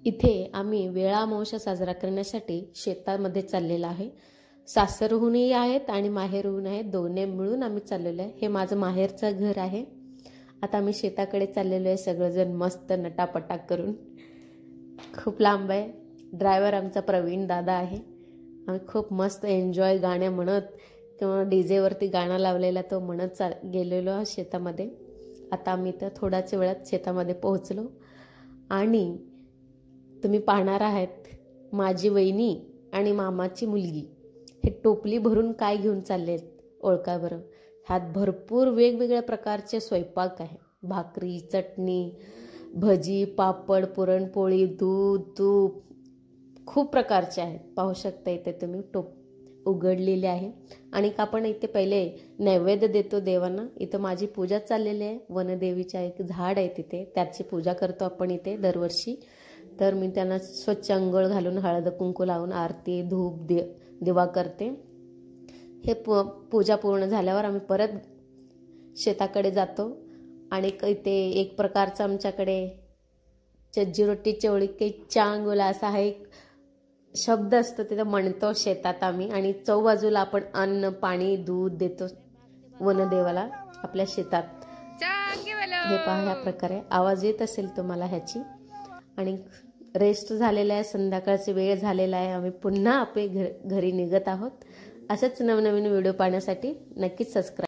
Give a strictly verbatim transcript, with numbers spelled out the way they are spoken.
इथे आम्ही वेळामावस्या साजरा करण्यासाठी शेतामध्ये चाललेला आहे। सासरहूनही आहेत आणि माहेरहून आहेत, दोन्ही मिळून आम्ही चाललेलो आहे। हे माझं माहेरचं घर आहे। आता आम्ही शेताकडे चाललेलो आहे, सगळेजण मस्त नटापटा करून। खूप लांब आहे। ड्रायव्हर आमचा प्रवीण दादा आहे। आम्ही खूप मस्त एन्जॉय गाणे म्हणत किंवा डीजे वरती गाणं लावलेला तो म्हणत गेलेलो शेतामध्ये। आता आम्ही तर थोड्याच वेळात शेतामध्ये पोहोचलो आणि तुम्ही पाहणार आहात माझी वहिनी आणि मामाची मुलगी हे टोपली भरून काय घेऊन चाललेत ओळखा बरं। ह्यात भरपूर वेगवेगळ्या प्रकारचे स्वयंपाक आहे। भाकरी, चटणी, भजी, पापड, पुरणपोळी, दूध, तूप खूप प्रकारचे आहेत। पाहू शकता इथे तुम्ही टोप उघडलेले आहे आणि आपण इथे पहिले नैवेद्य देतो देवांना। इथे माझी पूजा चाललेली आहे। वनदेवीचे एक झाड आहे तिथे, त्याची पूजा करतो आपण इथे दरवर्षी। तर मी त्यांना स्वच्छ अंघोळ घालून हळद कुंकू लावून आरती धूप दे दिवा करते। हे पूजा पूर्ण झाल्यावर आम्ही परत शेताकडे जातो आणि इथे एक प्रकारचा आमच्याकडे चज्जी रोटी चवळी काही चांगला असा हा एक शब्द असतो, तिथे म्हणतो शेतात आम्ही। आणि चौबाजूला आपण अन्न पाणी दूध देतो वनदेवाला आपल्या शेतात। हे पहा ह्या प्रकारे आवाज येत असेल तुम्हाला ह्याची। आणि रेस्ट झालेला आहे, संध्याकाळची वेळ झालेला आहे, आम्ही पुन्हा आपले घरी निघत आहोत। असेच नवनवीन व्हिडिओ पाहण्यासाठी नक्कीच सबस्क्राईब